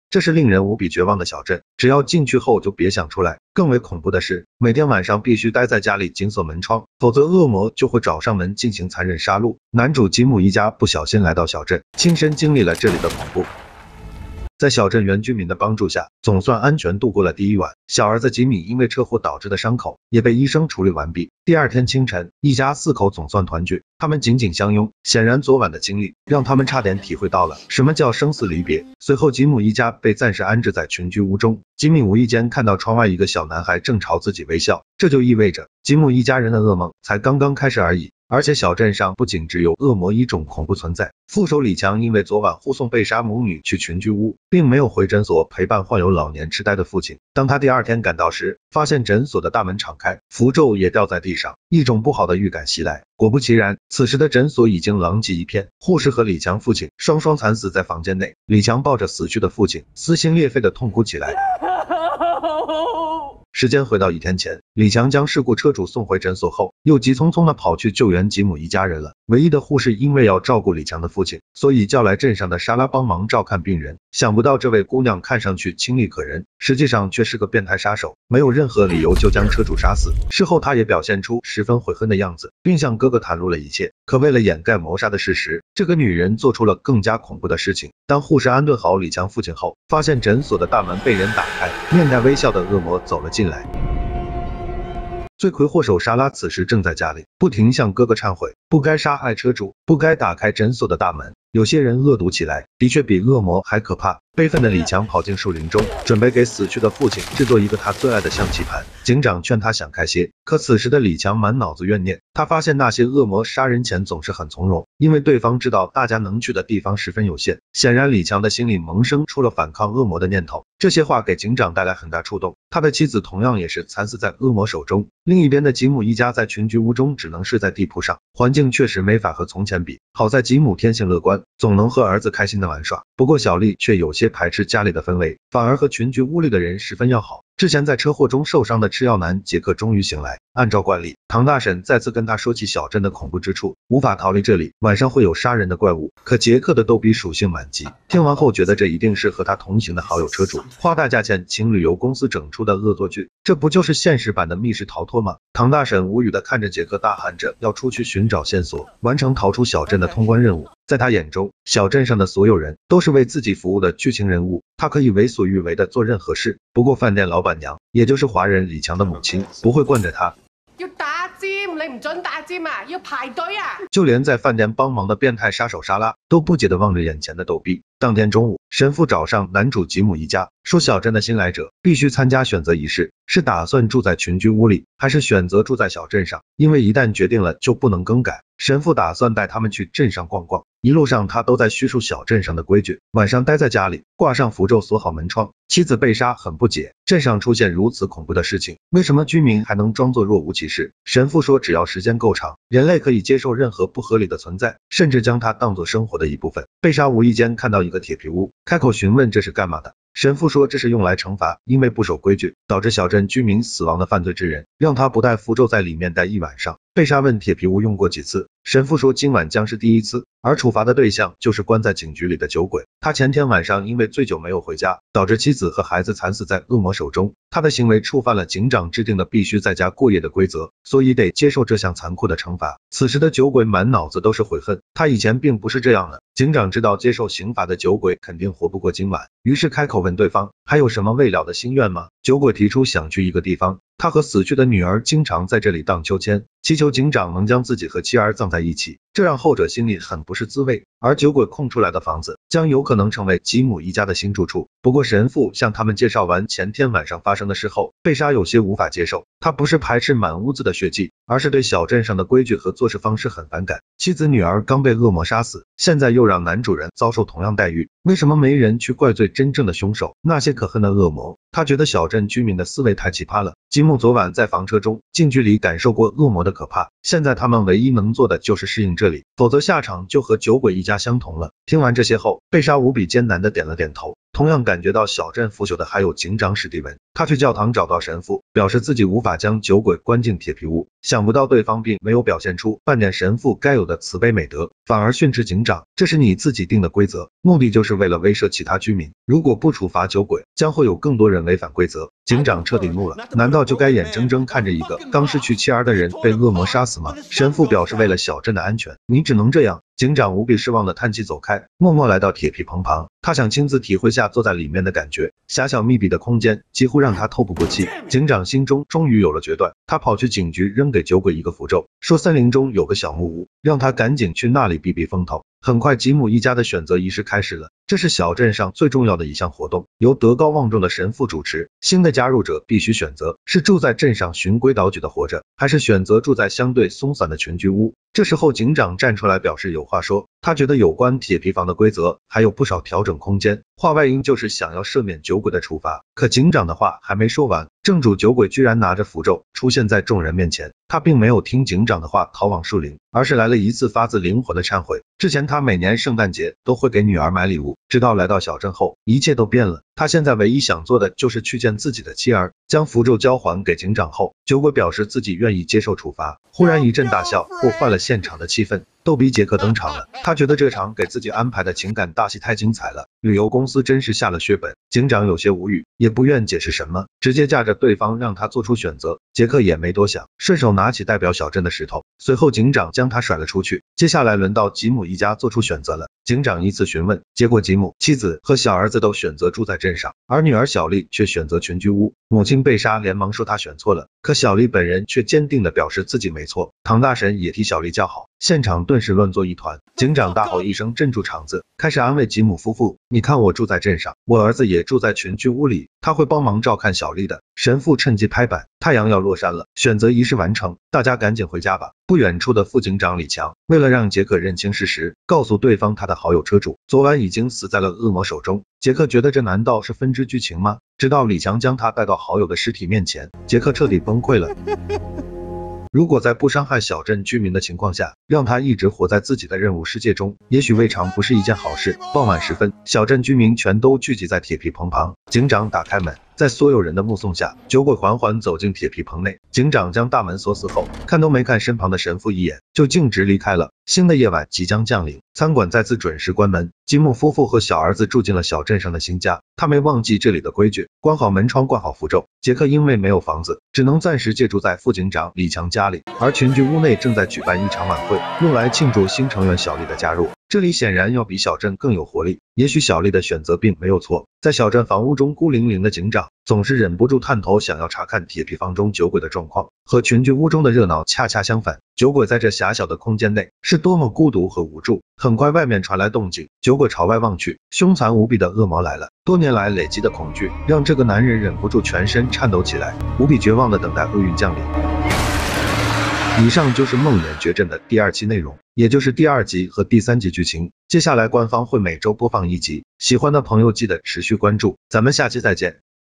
这是令人无比绝望的小镇，只要进去后就别想出来。更为恐怖的是，每天晚上必须待在家里紧锁门窗，否则恶魔就会找上门进行残忍杀戮。男主吉姆一家不小心来到小镇，亲身经历了这里的恐怖。在小镇原居民的帮助下，总算安全度过了第一晚。小儿子吉米因为车祸导致的伤口也被医生处理完毕。第二天清晨，一家4口总算团聚，他们紧紧相拥。显然昨晚的经历让他们差点体会到了什么叫生死离别。随后吉姆一家被暂时安置在群居屋中。吉米无意间看到窗外一个小男孩正朝自己微笑，这就意味着吉姆一家人的噩梦才刚刚开始而已。而且小镇上不仅只有恶魔一种恐怖存在，副手李强因为昨晚护送被杀母女去群居屋，并没有回诊所陪伴患有老年痴呆的父亲。当他第二天赶到时，发现诊所的大门敞开，符咒也掉在地上，一种不好的预感袭来。果不其然，此时的诊所已经狼藉一片，护士和李强父亲双双惨死在房间内。李强抱着死去的父亲，撕心裂肺的痛哭起来。时间回到1天前，李强将事故车主送回诊所后，又急匆匆的跑去救援吉姆一家人了。唯一的护士因为要照顾李强的父亲，所以叫来镇上的莎拉帮忙照看病人。想不到这位姑娘看上去清丽可人，实际上却是个变态杀手，没有任何理由就将车主杀死。事后她也表现出十分悔恨的样子，并向哥哥袒露了一切。可为了掩盖谋杀的事实，这个女人做出了更加恐怖的事情。当护士安顿好李强父亲后，发现诊所的大门被人打开，面带微笑的恶魔走了进来。罪魁祸首莎拉此时正在家里，不停向哥哥忏悔，不该杀害车主，不该打开诊所的大门。有些人恶毒起来，的确比恶魔还可怕。悲愤的李强跑进树林中，准备给死去的父亲制作一个他最爱的象棋盘。警长劝他想开些，可此时的李强满脑子怨念。他发现那些恶魔杀人前总是很从容，因为对方知道大家能去的地方十分有限。显然李强的心里萌生出了反抗恶魔的念头。这些话给警长带来很大触动，他的妻子同样也是惨死在恶魔手中。另一边的吉姆一家在群居屋中只能睡在地铺上，环境确实没法和从前比。好在吉姆天性乐观，总能和儿子开心的玩耍。不过小丽却有些排斥家里的氛围，反而和群居屋里的人十分要好。之前在车祸中受伤的吃药男杰克终于醒来，按照惯例，唐大婶再次跟他说起小镇的恐怖之处，无法逃离这里，晚上会有杀人的怪物。可杰克的逗比属性满级，听完后觉得这一定是和他同行的好友车主花大价钱请旅游公司整出的恶作剧，这不就是现实版的密室逃脱吗？唐大婶无语的看着杰克，大喊着要出去寻找线索，完成逃出小镇的通关任务。在他眼中，小镇上的所有人都是为自己服务的剧情人物，他可以为所欲为的做任何事。不过饭店老板娘，也就是华人李强的母亲，不会惯着他。 要打尖，你唔准打尖啊，要排队啊！ 就连在饭店帮忙的变态杀手莎拉都不解地望着眼前的逗逼。当天中午，神父找上男主吉姆一家，说小镇的新来者必须参加选择仪式，是打算住在群居屋里，还是选择住在小镇上？因为一旦决定了就不能更改。神父打算带他们去镇上逛逛，一路上他都在叙述小镇上的规矩，晚上待在家里，挂上符咒，锁好门窗。妻子被杀很不解，镇上出现如此恐怖的事情，为什么居民还能装作若无其事？神父说只要时间够长，人类可以接受任何不合理的存在，甚至将它当作生活的一部分。被杀无意间看到一个铁皮屋，开口询问这是干嘛的。神父说这是用来惩罚因为不守规矩导致小镇居民死亡的犯罪之人，让他不带符咒在里面待一晚上。被杀问铁皮屋用过几次，神父说今晚将是第一次，而处罚的对象就是关在警局里的酒鬼。他前天晚上因为醉酒没有回家，导致妻子和孩子惨死在恶魔手中，他的行为触犯了警长制定的必须在家过夜的规则，所以得接受这项残酷的惩罚。此时的酒鬼满脑子都是悔恨，他以前并不是这样的。警长知道接受刑罚的酒鬼肯定活不过今晚，于是开口问对方还有什么未了的心愿吗？酒鬼提出想去一个地方，他和死去的女儿经常在这里荡秋千，祈求警长能将自己和妻儿葬在一起，这让后者心里很不是滋味。而酒鬼空出来的房子将有可能成为吉姆一家的新住处。不过神父向他们介绍完前天晚上发生的事后，被杀有些无法接受，他不是排斥满屋子的血迹，而是对小镇上的规矩和做事方式很反感。妻子女儿刚被恶魔杀死，现在又让男主人遭受同样待遇，为什么没人去怪罪真正的凶手，那些可恨的恶魔？他觉得小镇居民的思维太奇葩了。吉姆昨晚在房车中近距离感受过恶魔的可怕，现在他们唯一能做的就是适应这里，否则下场就和酒鬼一家相同了。听完这些后，被杀无比艰难的点了点头， 同样感觉到小镇腐朽的还有警长史蒂文，他去教堂找到神父，表示自己无法将酒鬼关进铁皮屋，想不到对方并没有表现出半点神父该有的慈悲美德，反而训斥警长，这是你自己定的规则，目的就是为了威慑其他居民，如果不处罚酒鬼，将会有更多人违反规则。警长彻底怒了，难道就该眼睁睁看着一个刚失去妻儿的人被恶魔杀死吗？神父表示为了小镇的安全，你只能这样。警长无比失望的叹气走开，默默来到铁皮棚旁，他想亲自体会下坐在里面的感觉，狭小密闭的空间几乎让他透不过气。警长心中终于有了决断，他跑去警局扔给酒鬼一个符咒，说森林中有个小木屋，让他赶紧去那里避避风头。很快吉姆一家的选择仪式开始了，这是小镇上最重要的一项活动，由德高望重的神父主持。新的加入者必须选择是住在镇上循规蹈矩的活着，还是选择住在相对松散的群居屋。这时候警长站出来表示有话说，他觉得有关铁皮房的规则还有不少调整空间，话外音就是想要赦免酒鬼的处罚。可警长的话还没说完，正主酒鬼居然拿着符咒出现在众人面前，他并没有听警长的话逃往树林，而是来了一次发自灵魂的忏悔。之前他每年圣诞节都会给女儿买礼物，直到来到小镇后，一切都变了。他现在唯一想做的就是去见自己的妻儿。将符咒交还给警长后，酒鬼表示自己愿意接受处罚。忽然一阵大笑破坏了现场的气氛，逗比杰克登场了。他觉得这场给自己安排的情感大戏太精彩了，旅游公司真是下了血本。警长有些无语，也不愿解释什么，直接架着对方让他做出选择。杰克也没多想，顺手拿起代表小镇的石头，随后警长将他甩了出去。接下来轮到吉姆一家做出选择了，警长依次询问，结果吉姆、妻子和小儿子都选择住在镇上，而女儿小丽却选择群居屋。母亲贝莎连忙说她选错了，可小丽本人却坚定地表示自己没错。唐大神也替小丽叫好，现场顿时乱作一团。警长大吼一声镇住场子，开始安慰吉姆夫妇，你看我住在镇上，我儿子也住在群居屋里，他会帮忙照看小丽的。神父趁机拍板，太阳要落山了，选择仪式完成，大家赶紧回家吧。不远处的副警长李强为了让杰克认清事实，告诉对方他的好友车主昨晚已经死在了恶魔手中。杰克觉得这难道是分支剧情吗？直到李强将他带到好友的尸体面前，杰克彻底崩溃了。如果在不伤害小镇居民的情况下，让他一直活在自己的任务世界中，也许未尝不是一件好事。傍晚时分，小镇居民全都聚集在铁皮棚旁，警长打开门，在所有人的目送下，酒鬼缓缓走进铁皮棚内。警长将大门锁死后，看都没看身旁的神父一眼，就径直离开了。新的夜晚即将降临，餐馆再次准时关门。吉姆夫妇和小儿子住进了小镇上的新家，他没忘记这里的规矩，关好门窗，挂好符咒。杰克因为没有房子，只能暂时借住在副警长李强家里，而群居屋内正在举办一场晚会，用来庆祝新成员小丽的加入。这里显然要比小镇更有活力，也许小丽的选择并没有错。在小镇房屋中孤零零的警长总是忍不住探头想要查看铁皮房中酒鬼的状况，和群居屋中的热闹恰恰相反。酒鬼在这狭小的空间内是多么孤独和无助。很快外面传来动静，酒鬼朝外望去，凶残无比的恶魔来了。多年来累积的恐惧让这个男人忍不住全身颤抖起来，无比绝望的等待厄运降临。以上就是梦魇绝阵的第2期内容，也就是第2集和第3集剧情。接下来官方会每周播放1集，喜欢的朋友记得持续关注，咱们下期再见。